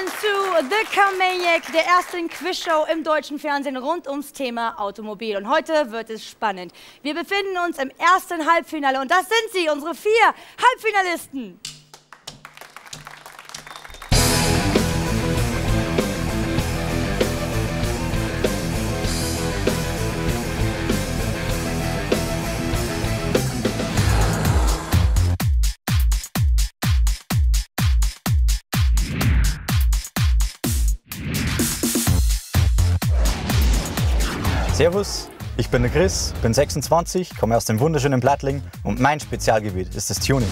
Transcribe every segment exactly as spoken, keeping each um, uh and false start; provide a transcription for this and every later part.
Willkommen zu The Car Maniac, der ersten Quizshow im deutschen Fernsehen rund ums Thema Automobil. Und heute wird es spannend. Wir befinden uns im ersten Halbfinale und das sind sie, unsere vier Halbfinalisten. Servus, ich bin der Chris, bin sechsundzwanzig, komme aus dem wunderschönen Plattling und mein Spezialgebiet ist das Tuning.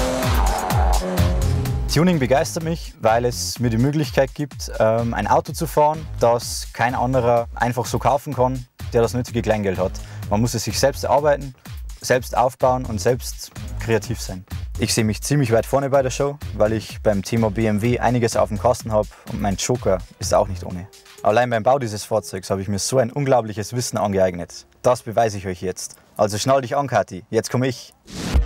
Tuning begeistert mich, weil es mir die Möglichkeit gibt, ein Auto zu fahren, das kein anderer einfach so kaufen kann, der das nötige Kleingeld hat. Man muss es sich selbst erarbeiten, selbst aufbauen und selbst kreativ sein. Ich sehe mich ziemlich weit vorne bei der Show, weil ich beim Thema B M W einiges auf dem Kasten habe und mein Joker ist auch nicht ohne. Allein beim Bau dieses Fahrzeugs habe ich mir so ein unglaubliches Wissen angeeignet. Das beweise ich euch jetzt. Also schnall dich an, Kathi. Jetzt komme ich.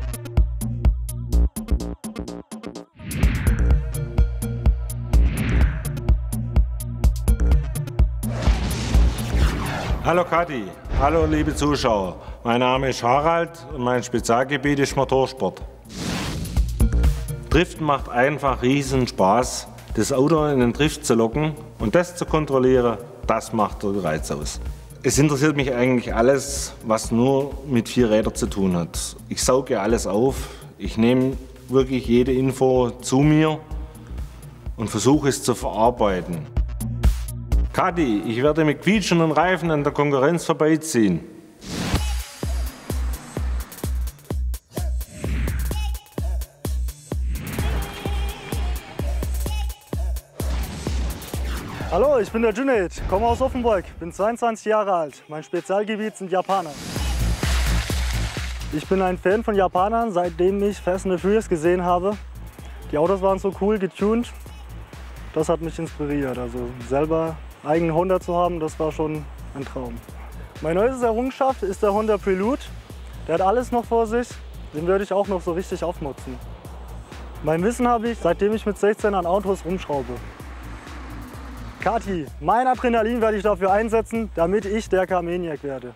Hallo Kathi, hallo liebe Zuschauer. Mein Name ist Harald und mein Spezialgebiet ist Motorsport. Driften macht einfach riesen Spaß. Das Auto in den Drift zu locken und das zu kontrollieren, das macht den Reiz aus. Es interessiert mich eigentlich alles, was nur mit vier Rädern zu tun hat. Ich sauge alles auf, ich nehme wirklich jede Info zu mir und versuche es zu verarbeiten. Kathi, ich werde mit quietschenden Reifen an der Konkurrenz vorbeiziehen. Hallo, ich bin der Junaid, komme aus Offenburg, bin zweiundzwanzig Jahre alt. Mein Spezialgebiet sind Japaner. Ich bin ein Fan von Japanern, seitdem ich Fast and the Furious gesehen habe. Die Autos waren so cool getuned, das hat mich inspiriert. Also selber eigenen Honda zu haben, das war schon ein Traum. Meine neueste Errungenschaft ist der Honda Prelude. Der hat alles noch vor sich, den würde ich auch noch so richtig aufmotzen. Mein Wissen habe ich, seitdem ich mit sechzehn an Autos rumschraube. Kathi, mein Adrenalin werde ich dafür einsetzen, damit ich der Car Maniac werde.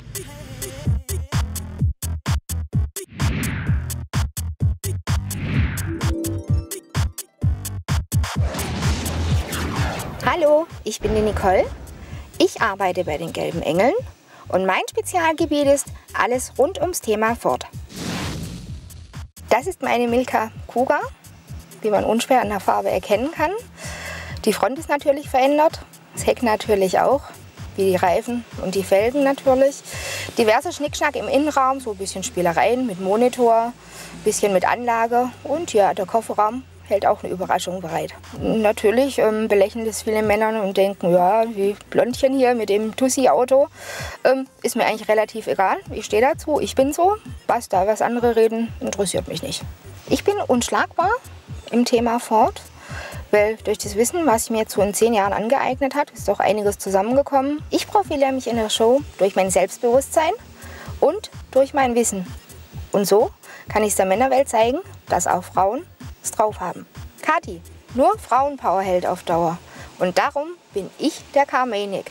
Hallo, ich bin die Nicole. Ich arbeite bei den Gelben Engeln und mein Spezialgebiet ist alles rund ums Thema Ford. Das ist meine Milka Kuga, wie man unschwer an der Farbe erkennen kann. Die Front ist natürlich verändert, das Heck natürlich auch, wie die Reifen und die Felgen natürlich. Diverse Schnickschnack im Innenraum, so ein bisschen Spielereien mit Monitor, ein bisschen mit Anlage und ja, der Kofferraum hält auch eine Überraschung bereit. Natürlich ähm, belächeln das viele Männer und denken, ja, wie Blondchen hier mit dem Tussi-Auto. Ähm, ist mir eigentlich relativ egal, ich stehe dazu, ich bin so. Was da, was andere reden, interessiert mich nicht. Ich bin unschlagbar im Thema Ford. Weil durch das Wissen, was ich mir jetzt so in zehn Jahren angeeignet habe, ist doch einiges zusammengekommen. Ich profiliere mich in der Show durch mein Selbstbewusstsein und durch mein Wissen. Und so kann ich es der Männerwelt zeigen, dass auch Frauen es drauf haben. Kathi, nur Frauenpower hält auf Dauer. Und darum bin ich der Car Maniac.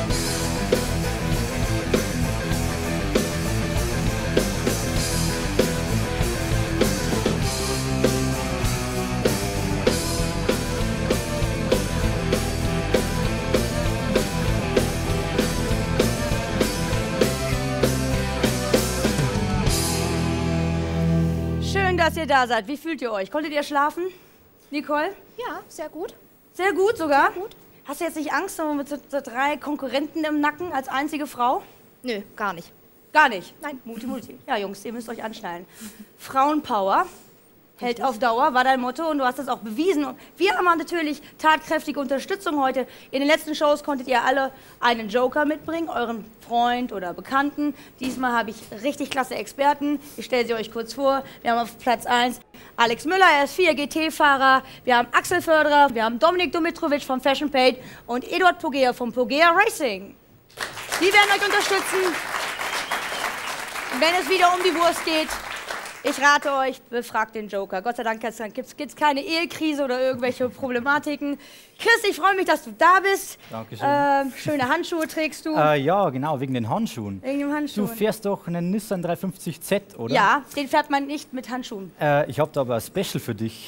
Schön, dass ihr da seid. Wie fühlt ihr euch? Konntet ihr schlafen, Nicole? Ja, sehr gut. Sehr gut sogar? Sehr gut. Hast du jetzt nicht Angst mit so, so drei Konkurrenten im Nacken als einzige Frau? Nö, gar nicht. Gar nicht? Nein. Multi, multi. Ja, Jungs, ihr müsst euch anschnallen. Frauenpower hält auf Dauer, war dein Motto und du hast das auch bewiesen. Und wir haben natürlich tatkräftige Unterstützung heute. In den letzten Shows konntet ihr alle einen Joker mitbringen, euren Freund oder Bekannten. Diesmal habe ich richtig klasse Experten. Ich stelle sie euch kurz vor. Wir haben auf Platz eins Alex Müller, er ist vier G T-Fahrer. Wir haben Axel Förderer, wir haben Dominik Dumitrovic vom Fashion Paid und Eduard Pogea vom Pogea Racing. Die werden euch unterstützen, wenn es wieder um die Wurst geht. Ich rate euch, befragt den Joker. Gott sei Dank gibt es keine Ehekrise oder irgendwelche Problematiken. Chris, ich freue mich, dass du da bist. Dankeschön. Äh, schöne Handschuhe trägst du. Äh, ja, genau, wegen den Handschuhen. Wegen den Handschuhen. Du fährst doch einen Nissan dreihundertfünfzig Z, oder? Ja, den fährt man nicht mit Handschuhen. Äh, ich habe da aber ein Special für dich.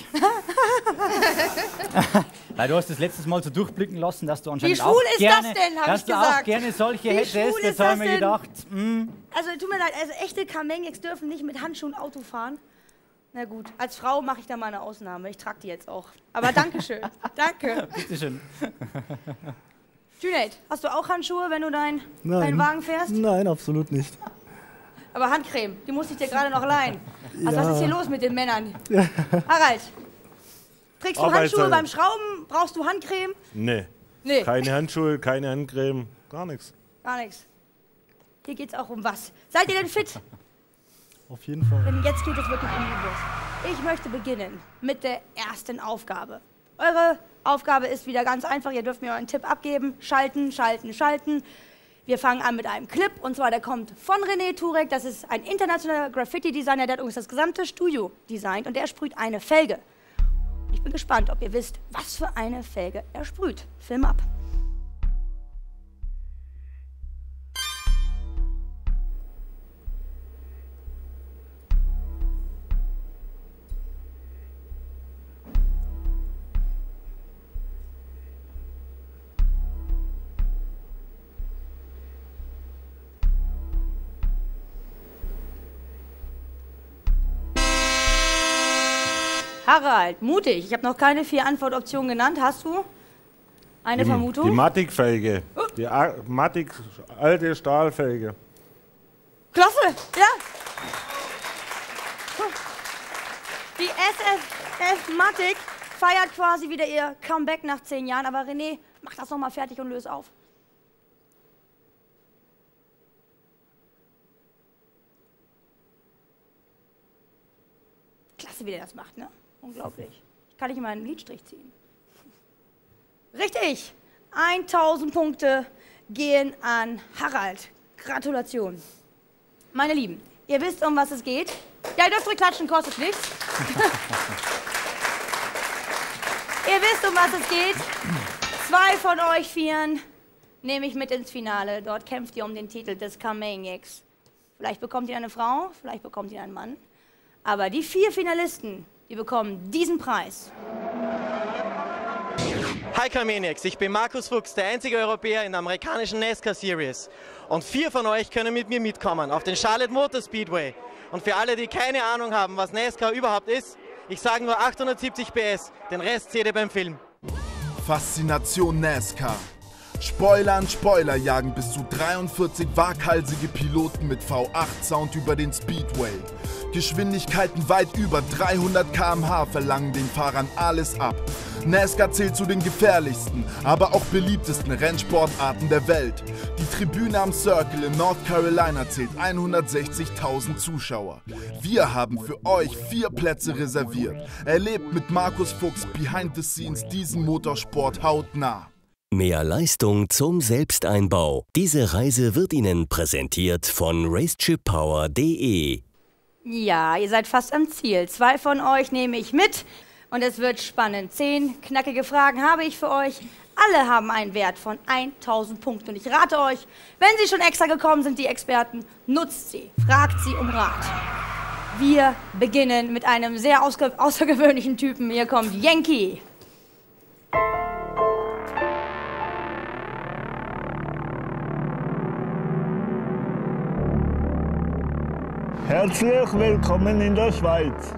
Weil du hast das letztes Mal so durchblicken lassen, dass du anscheinend Wie schwul auch ist gerne, das denn, habe ich dass du gesagt. auch gerne solche Wie hättest. schwul Jetzt ist habe das ich mir denn? gedacht, mh, Also tut mir leid, also echte Kamengiks dürfen nicht mit Handschuhen Auto fahren. Na gut, als Frau mache ich da mal eine Ausnahme. Ich trage die jetzt auch. Aber Dankeschön. Danke. bitteschön. Junaid, hast du auch Handschuhe, wenn du dein, Nein. deinen Wagen fährst? Nein, absolut nicht. Aber Handcreme, die musste ich dir gerade noch leihen. Also Ja. was ist hier los mit den Männern? Harald, trägst du Arbeitszeiten. Handschuhe beim Schrauben? Brauchst du Handcreme? Nee. Nee, Keine Handschuhe, keine Handcreme, gar nichts. gar nichts. Hier geht's auch um was. Seid ihr denn fit? Auf jeden Fall. Denn jetzt geht es wirklich um die Wurst. Ich möchte beginnen mit der ersten Aufgabe. Eure Aufgabe ist wieder ganz einfach. Ihr dürft mir euren Tipp abgeben. Schalten, schalten, schalten. Wir fangen an mit einem Clip. Und zwar, der kommt von René Turek. Das ist ein internationaler Graffiti-Designer. Der hat übrigens das gesamte Studio designt. Und der sprüht eine Felge. Ich bin gespannt, ob ihr wisst, was für eine Felge er sprüht. Film ab. Harald, mutig. Ich habe noch keine vier Antwortoptionen genannt. Hast du eine Die, Vermutung? die Matic-Felge. Die A- Matic, alte Stahlfelge. Klasse, ja. Die S F F Matic feiert quasi wieder ihr Comeback nach zehn Jahren. Aber René, mach das noch mal fertig und löse auf. Klasse, wie der das macht, ne? Unglaublich. Ich kann nicht mal einen Lidstrich ziehen. Richtig. tausend Punkte gehen an Harald. Gratulation. Meine Lieben, ihr wisst, um was es geht. Ja, ihr dürft ruhig klatschen, kostet nichts. Ihr wisst, um was es geht. Zwei von euch Vieren nehme ich mit ins Finale. Dort kämpft ihr um den Titel des Kamengiks. Vielleicht bekommt ihr eine Frau, vielleicht bekommt ihr einen Mann. Aber die vier Finalisten, die bekommen diesen Preis. Hi Kamengiks, ich bin Markus Fuchs, der einzige Europäer in der amerikanischen NASCAR Series. Und vier von euch können mit mir mitkommen auf den Charlotte Motor Speedway. Und für alle, die keine Ahnung haben, was NASCAR überhaupt ist, ich sage nur achthundertsiebzig P S, den Rest seht ihr beim Film. Faszination NASCAR. Spoiler an Spoiler jagen bis zu dreiundvierzig waghalsige Piloten mit V acht Sound über den Speedway. Geschwindigkeiten weit über dreihundert Kilometer pro Stunde verlangen den Fahrern alles ab. NASCAR zählt zu den gefährlichsten, aber auch beliebtesten Rennsportarten der Welt. Die Tribüne am Circle in North Carolina zählt hundertsechzigtausend Zuschauer. Wir haben für euch vier Plätze reserviert. Erlebt mit Markus Fuchs behind the scenes diesen Motorsport hautnah. Mehr Leistung zum Selbsteinbau. Diese Reise wird Ihnen präsentiert von racechip power punkt de. Ja, ihr seid fast am Ziel. Zwei von euch nehme ich mit und es wird spannend. Zehn knackige Fragen habe ich für euch. Alle haben einen Wert von tausend Punkten. Und ich rate euch, wenn sie schon extra gekommen sind, die Experten, nutzt sie, fragt sie um Rat. Wir beginnen mit einem sehr außergewöhnlichen Typen. Hier kommt Yankee. Herzlich willkommen in der Schweiz.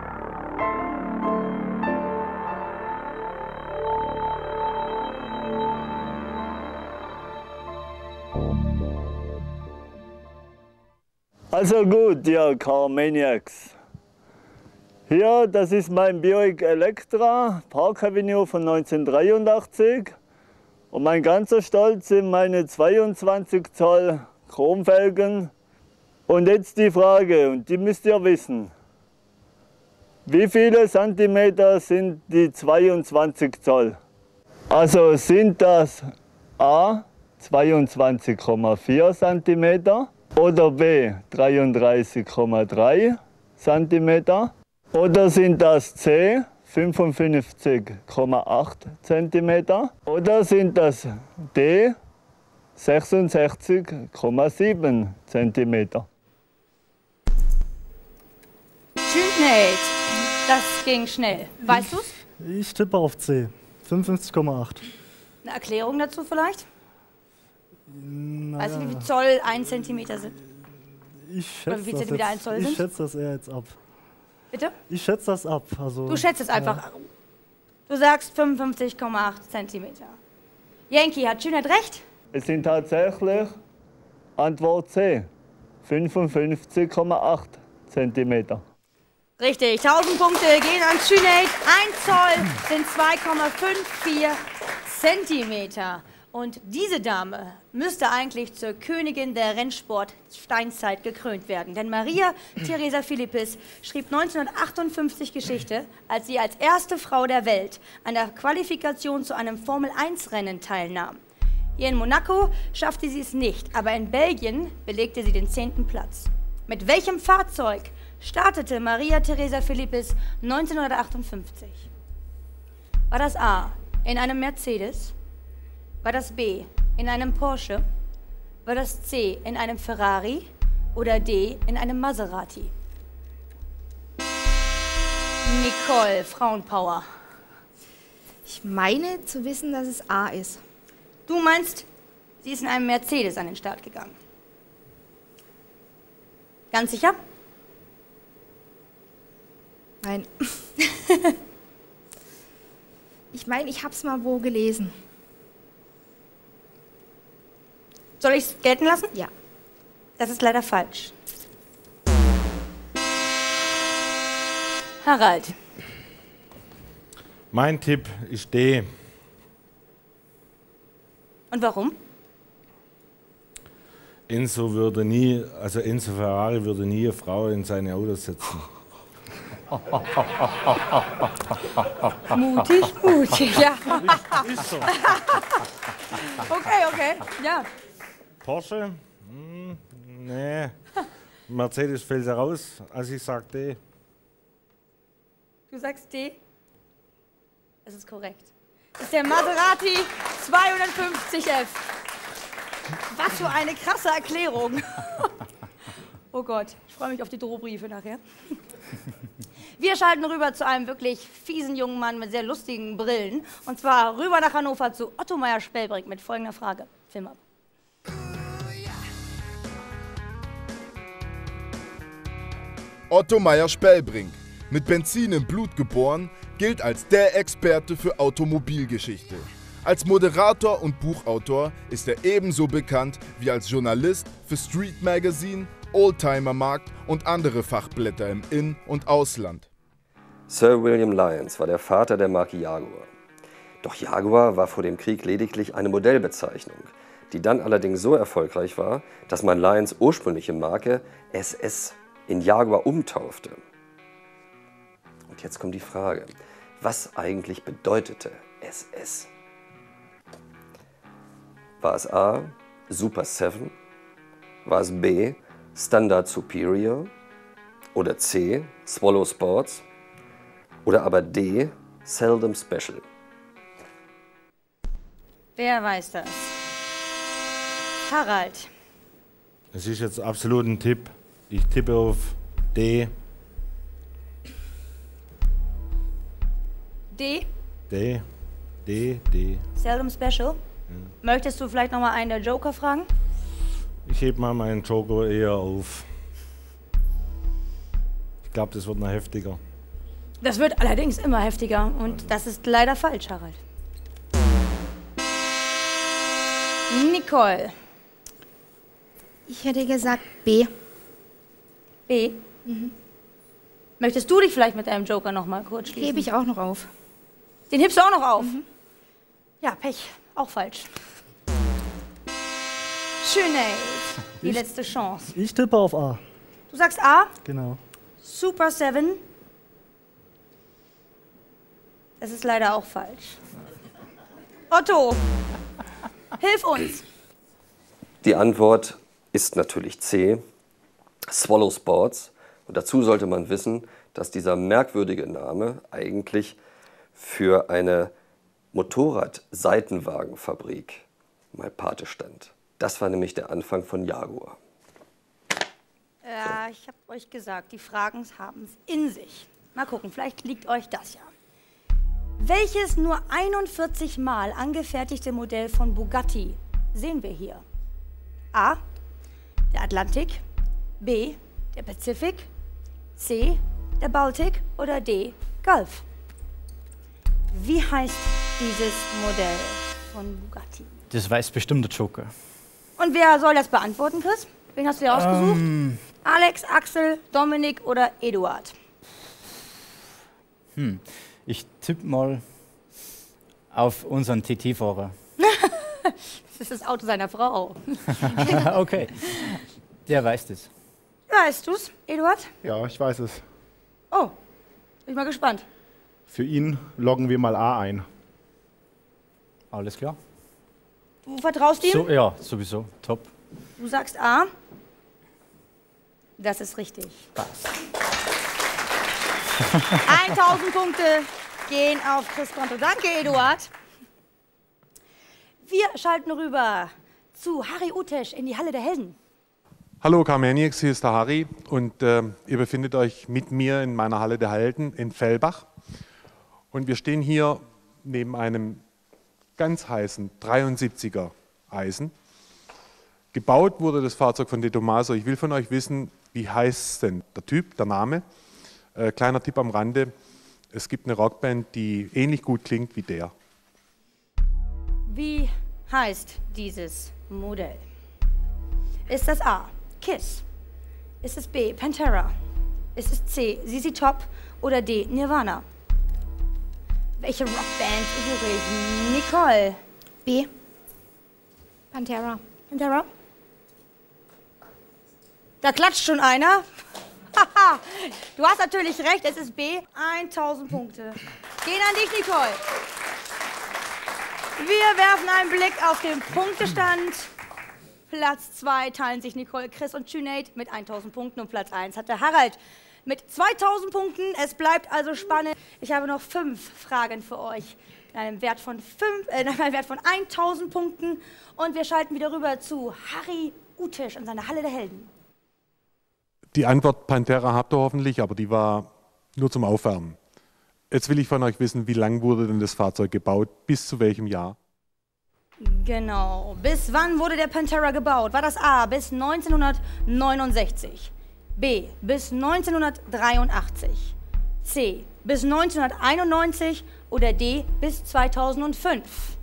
Also gut, ihr Carmaniacs. Hier, das ist mein Buick Electra, Park Avenue von neunzehnhundertdreiundachtzig. Und mein ganzer Stolz sind meine zweiundzwanzig Zoll Chromfelgen. Und jetzt die Frage, und die müsst ihr wissen. Wie viele Zentimeter sind die zweiundzwanzig Zoll? Also sind das A zweiundzwanzig Komma vier Zentimeter oder B dreiunddreißig Komma drei Zentimeter? Oder sind das C, fünfundfünfzig Komma acht Zentimeter? Oder sind das D, sechsundsechzig Komma sieben Zentimeter? Schönheit, das ging schnell. Weißt du's? Ich tippe auf C, fünfundfünfzig Komma acht. Eine Erklärung dazu vielleicht? Naja. Weißt du, wie viel Zoll ein Zentimeter sind? Ich schätze, Oder wie viel das, Zentimeter ein jetzt, Zoll ich sind? schätze das eher jetzt ab. Bitte? Ich schätze das ab. Also, Du schätzt es einfach. Ja. Du sagst fünfundfünfzig Komma acht Zentimeter. Yankee, hat Schönheit recht? Es sind tatsächlich Antwort C, fünfundfünfzig Komma acht Zentimeter. Richtig, tausend Punkte gehen an Schönheit. Ein Zoll sind zwei Komma vierundfünfzig Zentimeter. Und diese Dame müsste eigentlich zur Königin der Rennsport-Steinzeit gekrönt werden. Denn Maria Theresa Philippis schrieb neunzehnhundertachtundfünfzig Geschichte, als sie als erste Frau der Welt an der Qualifikation zu einem Formel eins Rennen teilnahm. Hier in Monaco schaffte sie es nicht, aber in Belgien belegte sie den zehnten Platz. Mit welchem Fahrzeug startete Maria Theresa Philippis neunzehnhundertachtundfünfzig? War das A, in einem Mercedes? War das B, in einem Porsche? War das C, in einem Ferrari? Oder D, in einem Maserati? Nicole, Frauenpower. Ich meine zu wissen, dass es A ist. Du meinst, sie ist in einem Mercedes an den Start gegangen? Ganz sicher? Nein. Ich meine, ich habe es mal wo gelesen. Soll ich es gelten lassen? Ja. Das ist leider falsch. Harald. Mein Tipp ist D. Und warum? Enzo würde nie, also Enzo Ferrari würde nie eine Frau in seine Autos setzen. Mutig, mutig, ja. Ist so. Okay, okay, ja. Porsche? Hm, nee. Mercedes fällt heraus, als ich sage D. Du sagst D? Das ist korrekt. Das ist der Maserati zweihundertfünfzig F. Was für eine krasse Erklärung. Oh Gott, ich freue mich auf die Drohbriefe nachher. Wir schalten rüber zu einem wirklich fiesen jungen Mann mit sehr lustigen Brillen. Und zwar rüber nach Hannover zu Otto Meyer-Spellbrink mit folgender Frage. Film ab. Otto Meyer-Spellbrink, mit Benzin im Blut geboren, gilt als der Experte für Automobilgeschichte. Als Moderator und Buchautor ist er ebenso bekannt wie als Journalist für Street Magazine, Oldtimer-Markt und andere Fachblätter im In- und Ausland. Sir William Lyons war der Vater der Marke Jaguar. Doch Jaguar war vor dem Krieg lediglich eine Modellbezeichnung, die dann allerdings so erfolgreich war, dass man Lyons ursprüngliche Marke S S in Jaguar umtaufte. Und jetzt kommt die Frage, was eigentlich bedeutete S S? War es A, Super sieben? War es B, Standard Superior? Oder C, Swallow Sports? Oder aber D, Seldom Special? Wer weiß das? Harald. Es ist jetzt absolut ein Tipp. Ich tippe auf D. D? D. D. D. Seldom Special. Ja. Möchtest du vielleicht nochmal einen der Joker fragen? Ich hebe mal meinen Joker eher auf. Ich glaube, das wird noch heftiger. Das wird allerdings immer heftiger und das ist leider falsch, Harald. Nicole. Ich hätte gesagt B. B? Mhm. Möchtest du dich vielleicht mit deinem Joker noch mal kurz schließen? Hebe ich auch noch auf. Den hebst du auch noch auf? Mhm. Ja, Pech. Auch falsch. Schönheit. Die ich, letzte Chance. Ich tippe auf A. Du sagst A? Genau. Super sieben. Das ist leider auch falsch. Otto, hilf uns. Die Antwort ist natürlich C, Swallow Sports, Und dazu sollte man wissen, dass dieser merkwürdige Name eigentlich für eine Motorrad-Seitenwagenfabrik mal Pate stand. Das war nämlich der Anfang von Jaguar. Ja, ich habe euch gesagt, die Fragen haben es in sich. Mal gucken, vielleicht liegt euch das ja. Welches nur einundvierzig Mal angefertigte Modell von Bugatti sehen wir hier? A. Der Atlantik, B. der Pacific, C. der Baltic oder D. Gulf? Wie heißt dieses Modell von Bugatti? Das weiß bestimmt der Joker. Und wer soll das beantworten, Chris? Wen hast du dir ausgesucht? Ähm. Alex, Axel, Dominik oder Eduard? Hm. Ich tippe mal auf unseren T T-Fahrer. Das ist das Auto seiner Frau. Okay, der weiß das. Weißt du's, Eduard? Ja, ich weiß es. Oh, bin ich mal gespannt. Für ihn loggen wir mal A ein. Alles klar. Du vertraust ihm? So, ja, sowieso. Top. Du sagst A. Das ist richtig. Passt. tausend Punkte gehen auf Chris Konto. Danke, Eduard. Wir schalten rüber zu Harry Utesch in die Halle der Helden. Hallo Carmaniacs, hier ist der Harry und äh, ihr befindet euch mit mir in meiner Halle der Helden in Fellbach. Und wir stehen hier neben einem ganz heißen dreiundsiebziger Eisen. Gebaut wurde das Fahrzeug von De Tomaso. Ich will von euch wissen, wie heißt denn der Typ, der Name? Äh, kleiner Tipp am Rande, es gibt eine Rockband, die ähnlich gut klingt wie der. Wie heißt dieses Modell? Ist das A. Kiss? Ist es B. Pantera? Ist es C. Z Z Top? Oder D. Nirvana? Welche Rockband suche ich? Nicole? B. Pantera. Pantera? Da klatscht schon einer. Haha, du hast natürlich recht, es ist B. tausend Punkte. Gehen an dich, Nicole. Wir werfen einen Blick auf den Punktestand. Platz zwei teilen sich Nicole, Chris und Junaid mit tausend Punkten und Platz eins hat der Harald mit zweitausend Punkten. Es bleibt also spannend. Ich habe noch fünf Fragen für euch in einem Wert von, fünf, äh, in einem Wert von tausend Punkten und wir schalten wieder rüber zu Harry Utesch und seiner Halle der Helden. Die Antwort Pantera habt ihr hoffentlich, aber die war nur zum Aufwärmen. Jetzt will ich von euch wissen, wie lang wurde denn das Fahrzeug gebaut, bis zu welchem Jahr? Genau. Bis wann wurde der Pantera gebaut? War das A. bis neunzehnhundertneunundsechzig, B. bis neunzehnhundertdreiundachtzig, C. bis neunzehnhunderteinundneunzig oder D. bis zweitausendfünf?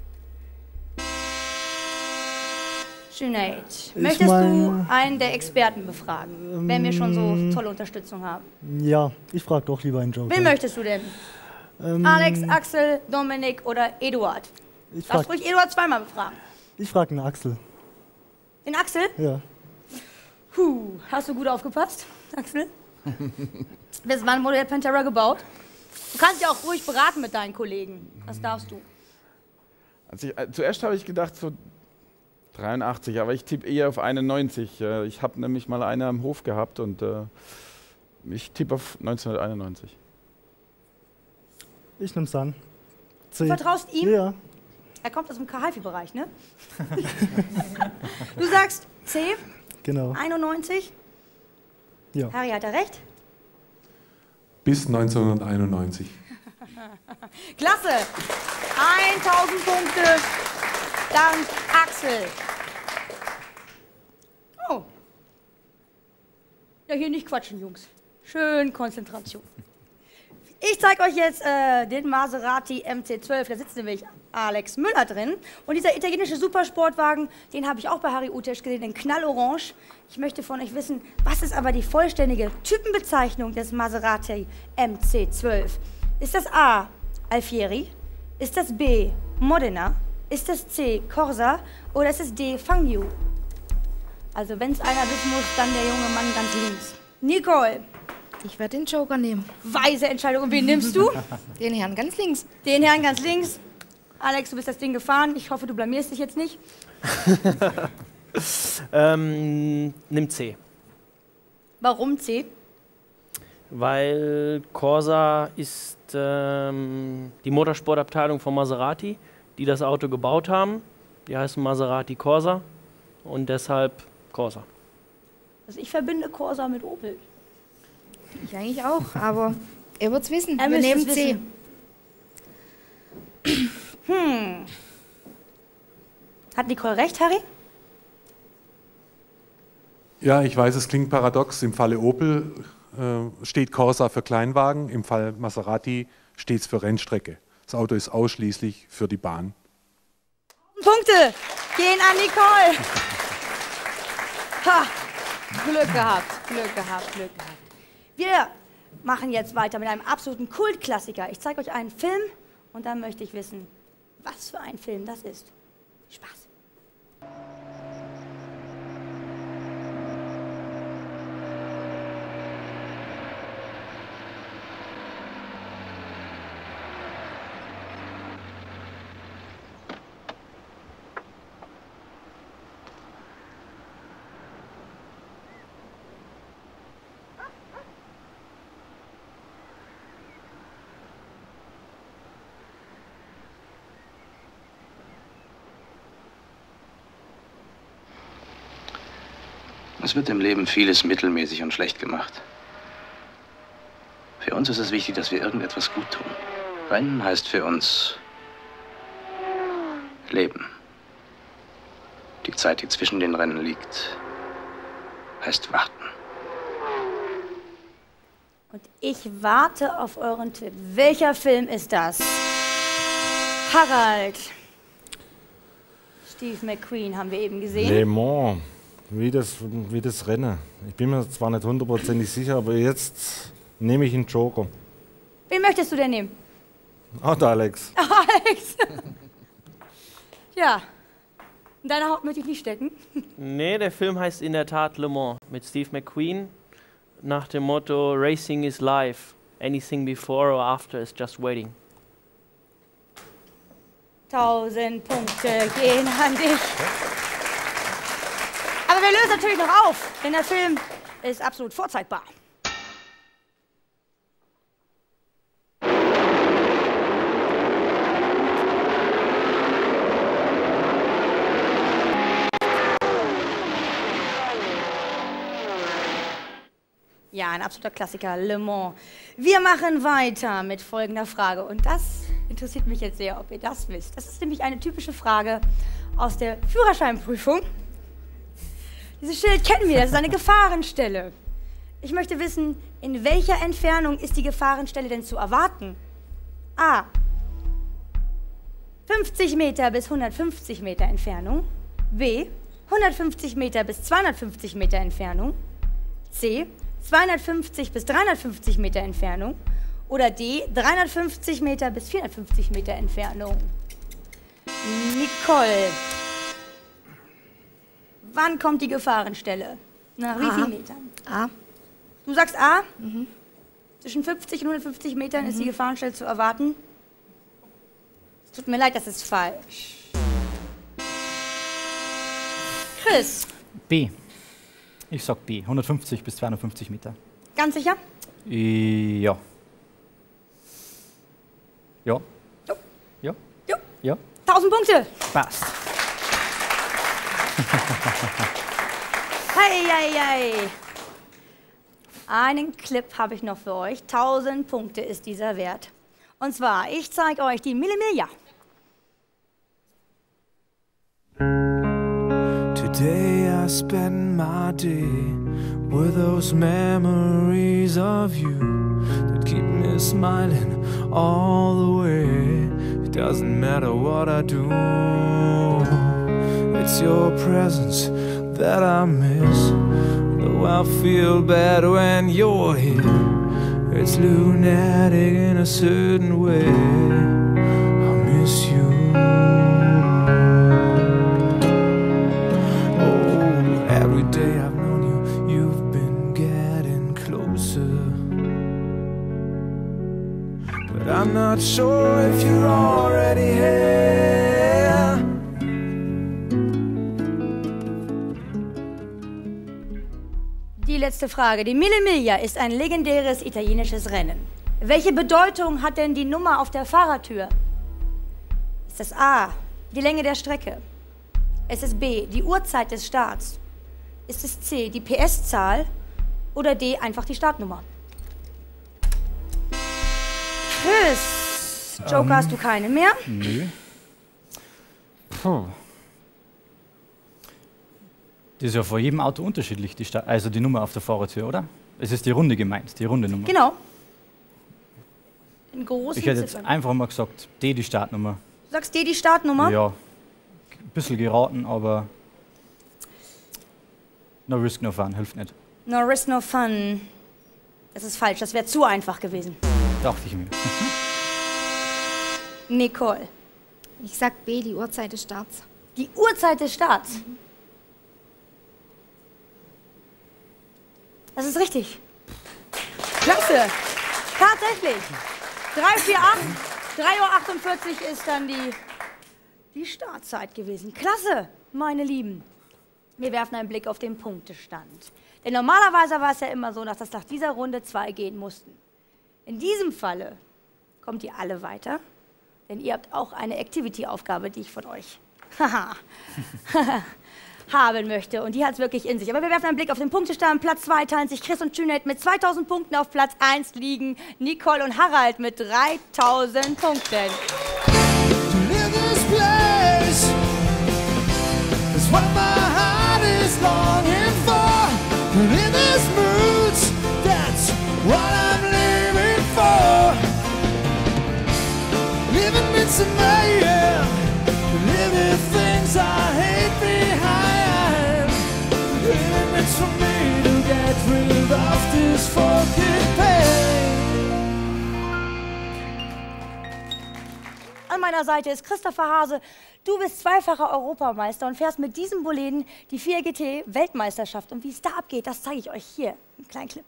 Junaid, möchtest du einen der Experten befragen, ähm, wenn wir schon so tolle Unterstützung haben? Ja, ich frage doch lieber einen Joker. Wen möchtest du denn? Ähm, Alex, Axel, Dominik oder Eduard? Ich Darfst ruhig Eduard zweimal befragen. Ich frage den Axel. Den Axel? Ja. Puh, hast du gut aufgepasst, Axel? Bis wann wurde der Pantera gebaut? Du kannst ja auch ruhig beraten mit deinen Kollegen. Das darfst du. Also ich, äh, zuerst habe ich gedacht so dreiundachtzig, aber ich tippe eher auf einundneunzig. Äh, ich habe nämlich mal eine am Hof gehabt und äh, ich tippe auf neunzehnhunderteinundneunzig. Ich nehme es an. C. Du vertraust ihm? Ja. Er kommt aus dem K-H I-F-Bereich, ne? Du sagst C? Genau. einundneunzig? Ja. Harry, hat er recht? Bis neunzehnhunderteinundneunzig. Klasse! tausend Punkte dank Axel. Oh. Ja, hier nicht quatschen, Jungs. Schön Konzentration. Ich zeige euch jetzt äh, den Maserati M C zwölf. Da sitzt nämlich Alex Müller drin. Und dieser italienische Supersportwagen, den habe ich auch bei Harry Utesch gesehen, in knallorange. Ich möchte von euch wissen, was ist aber die vollständige Typenbezeichnung des Maserati M C zwölf? Ist das A. Alfieri? Ist das B. Modena? Ist das C. Corsa? Oder ist es D. Fangio? Also wenn es einer wissen muss, dann der junge Mann ganz links. Nicole. Ich werde den Joker nehmen. Weise Entscheidung. Und wen nimmst du? Den Herrn ganz links. Den Herrn ganz links. Alex, du bist das Ding gefahren. Ich hoffe, du blamierst dich jetzt nicht. ähm, nimm C. Warum C? Weil Corsa ist ähm, die Motorsportabteilung von Maserati, die das Auto gebaut haben. Die heißen Maserati Corsa und deshalb Corsa. Also ich verbinde Corsa mit Opel. Ich eigentlich auch, aber er wird's wissen. Er Wir müsste nehmen es C. wissen. Hm. Hat Nicole recht, Harry? Ja, ich weiß, es klingt paradox. Im Falle Opel äh, steht Corsa für Kleinwagen, im Fall Maserati steht es für Rennstrecke. Das Auto ist ausschließlich für die Bahn. Punkte gehen an Nicole. Ha, Glück gehabt, Glück gehabt, Glück gehabt. Wir machen jetzt weiter mit einem absoluten Kultklassiker. Ich zeige euch einen Film und dann möchte ich wissen, was für ein Film das ist. Spaß. Es wird im Leben vieles mittelmäßig und schlecht gemacht. Für uns ist es wichtig, dass wir irgendetwas gut tun. Rennen heißt für uns Leben. Die Zeit, die zwischen den Rennen liegt, heißt warten. Und ich warte auf euren Tipp. Welcher Film ist das? Harald. Steve McQueen haben wir eben gesehen. Le Mans, wie das, wie das Rennen. Ich bin mir zwar nicht hundertprozentig sicher, aber jetzt nehme ich einen Joker. Wen möchtest du denn nehmen? Ah, der Alex. Alex. Ja. In deiner Haut möchte ich nicht stecken. Nee, der Film heißt in der Tat Le Mans mit Steve McQueen nach dem Motto Racing is life. Anything before or after is just waiting. Tausend Punkte gehen an dich. Aber wir lösen natürlich noch auf, denn der Film ist absolut vorzeigbar. Ja, ein absoluter Klassiker, Le Mans. Wir machen weiter mit folgender Frage. Und das interessiert mich jetzt sehr, ob ihr das wisst. Das ist nämlich eine typische Frage aus der Führerscheinprüfung. Dieses Schild kennen wir, das ist eine Gefahrenstelle. Ich möchte wissen, in welcher Entfernung ist die Gefahrenstelle denn zu erwarten? A. fünfzig Meter bis hundertfünfzig Meter Entfernung. B. hundertfünfzig Meter bis zweihundertfünfzig Meter Entfernung. C. zweihundertfünfzig bis dreihundertfünfzig Meter Entfernung. Oder D. dreihundertfünfzig Meter bis vierhundertfünfzig Meter Entfernung. Nicole. Wann kommt die Gefahrenstelle? Nach wie A. vielen Metern? A. Du sagst A? Mhm. Zwischen fünfzig und hundertfünfzig Metern Mhm. ist die Gefahrenstelle zu erwarten. Es tut mir leid, das ist falsch. Chris. B. Ich sag B. hundertfünfzig bis zweihundertfünfzig Meter. Ganz sicher? Ja. Ja. Jo. Ja. Jo. Ja. tausend Punkte. Passt. Hei, hei, hei. Einen Clip habe ich noch für euch. tausend Punkte ist dieser Wert. Und zwar, ich zeige euch die Millimillia. Today I spend my day with those memories of you that keep me smiling all the way. It doesn't matter what I do, it's your presence that I miss. Though I feel bad when you're here, it's lunatic in a certain way. I miss you. Oh, every day I've known you, you've been getting closer. But I'm not sure if you're already here. Die letzte Frage. Die Mille Miglia ist ein legendäres italienisches Rennen. Welche Bedeutung hat denn die Nummer auf der Fahrertür? Ist das A, die Länge der Strecke? Ist es B, die Uhrzeit des Starts? Ist es C, die P S-Zahl? Oder D, einfach die Startnummer? Chris, Joker Ähm, hast du keine mehr? Nö. Puh. Das ist ja vor jedem Auto unterschiedlich, die Sta also die Nummer auf der Fahrertür, oder? Es ist die Runde gemeint, die runde Nummer. Genau. In großen Ich hätte jetzt Ziffern. einfach mal gesagt, D die Startnummer. Du sagst D die Startnummer? Ja, ein bisschen geraten, aber no risk, no fun, hilft nicht. No risk, no fun. Das ist falsch, das wäre zu einfach gewesen. Dachte ich mir. Nicole. Ich sag B, die Uhrzeit des Starts. Die Uhrzeit des Starts? Mhm. Das ist richtig. Klasse. Tatsächlich. drei vier acht, drei Uhr achtundvierzig ist dann die, die Startzeit gewesen. Klasse, meine Lieben. Wir werfen einen Blick auf den Punktestand. Denn normalerweise war es ja immer so, dass das nach dieser Runde zwei gehen mussten. In diesem Falle kommt ihr alle weiter, denn ihr habt auch eine Activity-Aufgabe, die ich von euch haben möchte. Und die hat es wirklich in sich. Aber wir werfen einen Blick auf den Punktestand. Platz zwei teilen sich Chris und Junet mit zweitausend Punkten. Auf Platz eins liegen Nicole und Harald mit dreitausend Punkten. An meiner Seite ist Christopher Hase. Du bist zweifacher Europameister und fährst mit diesem Boliden die vier G T Weltmeisterschaft. Und wie es da abgeht, das zeige ich euch hier im kleinen Clip.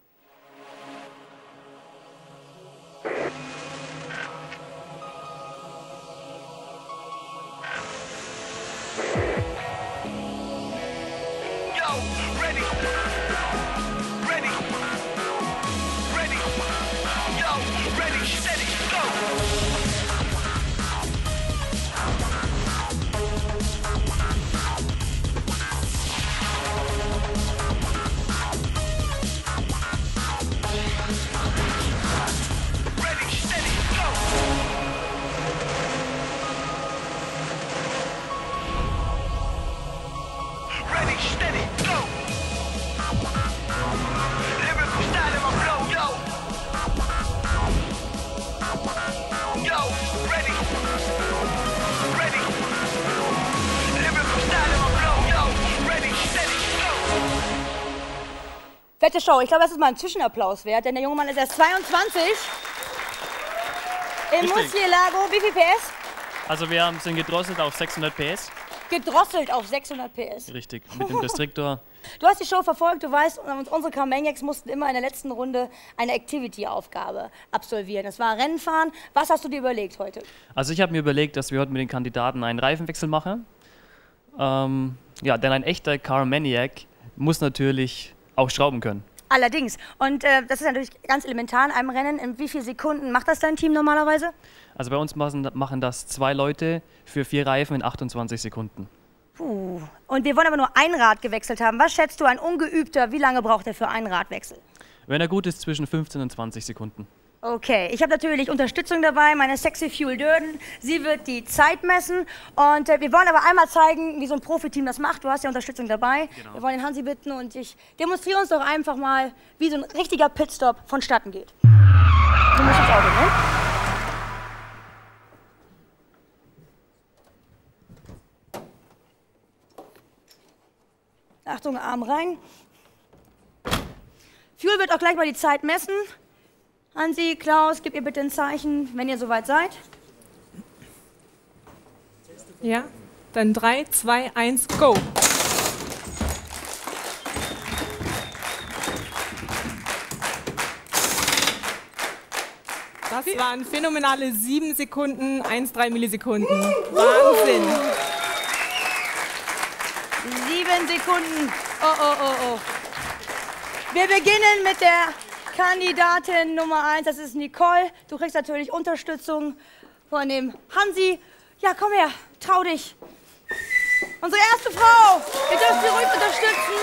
Fette Show. Ich glaube, das ist mal ein Zwischenapplaus wert, denn der junge Mann ist erst zweiundzwanzig. Im Murcielago, wie viel P S? Also wir sind gedrosselt auf sechshundert P S. Gedrosselt auf sechshundert P S. Richtig, mit dem Restriktor. Du hast die Show verfolgt, du weißt, unsere Car Maniacs mussten immer in der letzten Runde eine Activity-Aufgabe absolvieren. Das war Rennfahren. Was hast du dir überlegt heute? Also ich habe mir überlegt, dass wir heute mit den Kandidaten einen Reifenwechsel machen. Ähm, ja, denn ein echter Car Maniac muss natürlich auch schrauben können. Allerdings. Und äh, das ist natürlich ganz elementar in einem Rennen. In wie vielen Sekunden macht das dein Team normalerweise? Also bei uns machen, machen das zwei Leute für vier Reifen in achtundzwanzig Sekunden. Puh. Und wir wollen aber nur ein Rad gewechselt haben. Was schätzt du, ein Ungeübter, wie lange braucht er für einen Radwechsel? Wenn er gut ist, zwischen fünfzehn und zwanzig Sekunden. Okay, ich habe natürlich Unterstützung dabei, meine Sexy Fuel Dörden. Sie wird die Zeit messen und äh, wir wollen aber einmal zeigen, wie so ein Profiteam das macht. Du hast ja Unterstützung dabei. Genau. Wir wollen den Hansi bitten und ich demonstriere uns doch einfach mal, wie so ein richtiger Pitstop vonstatten geht. Du musst ins Auto, ne? Achtung, Arm rein. Fuel wird auch gleich mal die Zeit messen. Hansi, Klaus, gebt ihr bitte ein Zeichen, wenn ihr soweit seid. Ja, dann drei, zwei, eins, go! Das waren phänomenale sieben Sekunden, eins Komma drei Millisekunden. Wahnsinn! Sieben Sekunden. Oh, oh, oh, oh. Wir beginnen mit der Kandidatin Nummer eins, das ist Nicole. Du kriegst natürlich Unterstützung von dem Hansi. Ja, komm her, trau dich. Unsere erste Frau, ihr dürft sie ruhig unterstützen.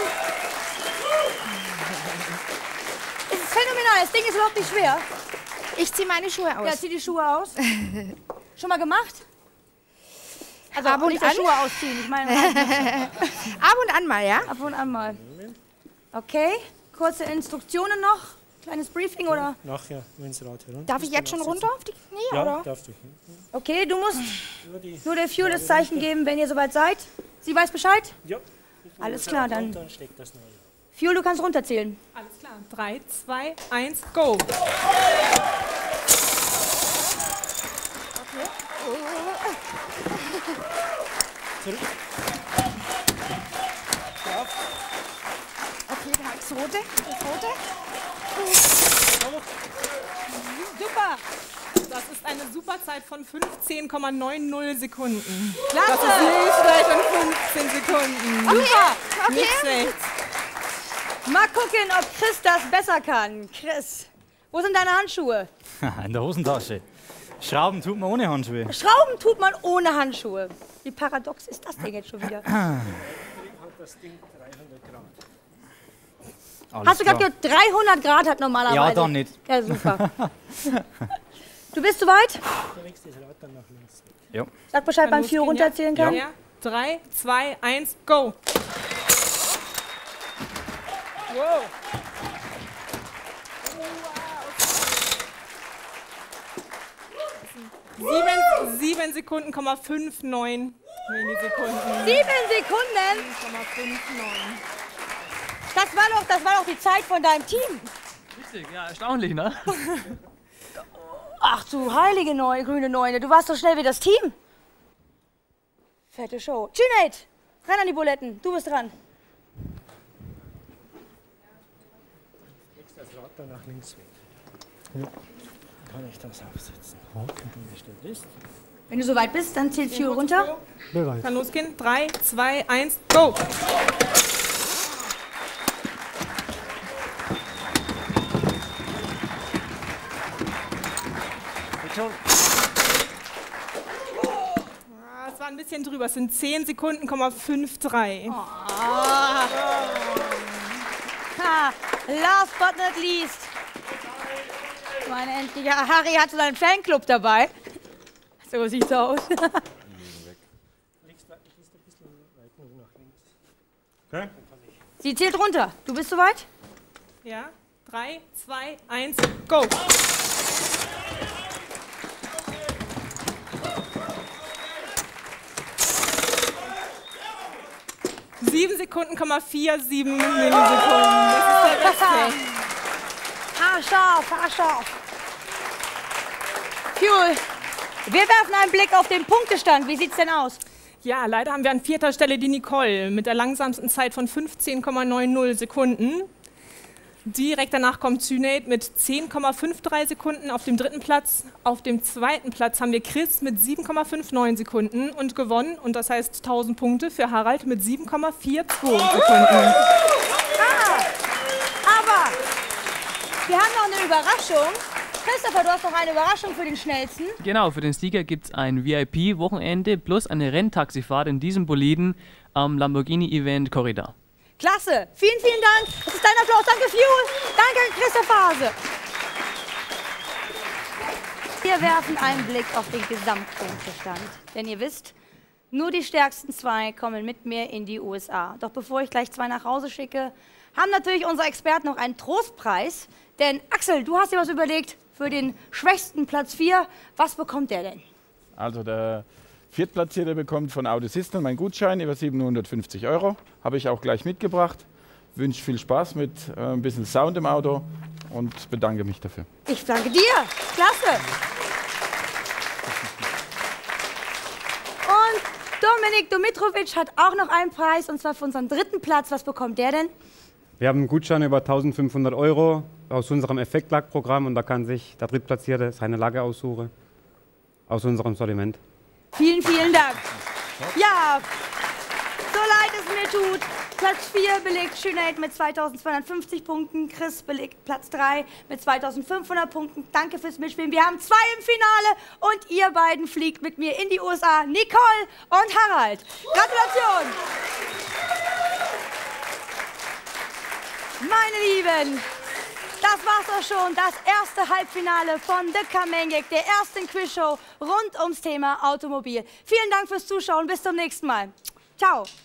Es ist phänomenal, das Ding ist überhaupt nicht schwer. Ich ziehe meine Schuhe aus. Ja, zieh die Schuhe aus. Schon mal gemacht? Also ab und nicht an. Schuhe ausziehen, ich meine. Ab und an mal, ja? Ab und an mal. Okay, kurze Instruktionen noch. Kleines Briefing, oder? Nachher, wenn es Rad herunter Darf ich jetzt schon runter auf die Knie, ja, oder? darfst du. Okay, du musst nur der Fuel das Zeichen geben, wenn ihr soweit seid. Sie weiß Bescheid? Ja. Alles klar, dann. Dann steckt das neu. Fuel, du kannst runterzählen. Alles klar. drei, zwei, eins, go. Okay. Zurück. Drauf. Okay, da das rote. Das rote. Super. Das ist eine Superzeit von fünfzehn Komma neunzig Sekunden. Klasse. Das ist nicht schlecht in fünfzehn Sekunden. Okay. Super. Okay. Nicht schlecht. Mal gucken, ob Chris das besser kann. Chris, wo sind deine Handschuhe? In der Hosentasche. Schrauben tut man ohne Handschuhe. Schrauben tut man ohne Handschuhe. Wie paradox ist das denn jetzt schon wieder? Das Ding dreihundert Grad. Alles Hast du gerade klar. gehört, dreihundert Grad hat normalerweise? Ja, dann nicht. Ja, super. Du bist soweit? Du legst das Rad dann nach links. Ja. Sag Bescheid, Kann wann Fuel losgehen, ja? runterzählen kann. Ja. drei, zwei, eins, go. Wow. Sieben, sieben Sekunden, Komma fünf neun Millisekunden. Sieben Sekunden? Komma fünf neun. Das war doch, das war doch die Zeit von deinem Team. Richtig, ja, erstaunlich, ne? Ach du heilige Neue, grüne Neune, du warst so schnell wie das Team. Fette Show. Sinead, renn an die Buletten, du bist dran. Legst das Rad dann nach links weg. Ja. Kann ich das aufsetzen? Okay. Wenn du Wenn du soweit bist, dann zählt Fuel runter. Bereit. Kann losgehen. drei, zwei, eins, go. Ah, es war ein bisschen drüber. Es sind zehn Sekunden, Komma fünf drei. Ah. Ha, last but not least. Meine endliche. Harry hat so seinen Fanclub dabei. So sieht's aus. Okay. Sie zählt runter. Du bist soweit? Ja. drei, zwei, eins, go. Sieben Sekunden, Komma vier sieben Millisekunden. Das ist der Beste. Haarscharf, haarscharf. Fuel, wir werfen einen Blick auf den Punktestand. Wie sieht's denn aus? Ja, leider haben wir an vierter Stelle die Nicole mit der langsamsten Zeit von fünfzehn Komma neunzig Sekunden. Direkt danach kommt Sinead mit zehn Komma drei Sekunden auf dem dritten Platz. Auf dem zweiten Platz haben wir Chris mit sieben Komma neunundfünfzig Sekunden und gewonnen. Und das heißt tausend Punkte für Harald mit sieben Komma zweiundvierzig Sekunden. Ah, aber wir haben noch eine Überraschung. Christopher, du hast noch eine Überraschung für den Schnellsten. Genau, für den Sieger gibt es ein V I P-Wochenende plus eine Renntaxifahrt in diesem Boliden am Lamborghini-Event Corrida. Klasse. Vielen, vielen Dank. Das ist dein Applaus. Danke, Fuel. Danke, Christopher Hase. Wir werfen einen Blick auf den Gesamtpunktestand. Denn ihr wisst, nur die stärksten zwei kommen mit mir in die U S A. Doch bevor ich gleich zwei nach Hause schicke, haben natürlich unsere Experten noch einen Trostpreis. Denn Axel, du hast dir was überlegt für den schwächsten Platz vier. Was bekommt der denn? Also der Viertplatzierte bekommt von Audi System meinen Gutschein über siebenhundertfünfzig Euro. Habe ich auch gleich mitgebracht. Wünsche viel Spaß mit äh, ein bisschen Sound im Auto und bedanke mich dafür. Ich danke dir. Klasse. Und Dominik Domitrovic hat auch noch einen Preis, und zwar für unseren dritten Platz. Was bekommt der denn? Wir haben einen Gutschein über eintausendfünfhundert Euro aus unserem Effektlackprogramm und da kann sich der Drittplatzierte seine Lacke aussuchen aus unserem Sortiment. Vielen, vielen Dank. Ja, So leid es mir tut. Platz vier belegt Sinead mit zweitausendzweihundertfünfzig Punkten. Chris belegt Platz drei mit zweitausendfünfhundert Punkten. Danke fürs Mitspielen. Wir haben zwei im Finale und ihr beiden fliegt mit mir in die U S A. Nicole und Harald. Gratulation. Meine Lieben, das war's auch schon. Das erste Halbfinale von The Car Maniac, der ersten Quizshow rund ums Thema Automobil. Vielen Dank fürs Zuschauen. Bis zum nächsten Mal. Ciao.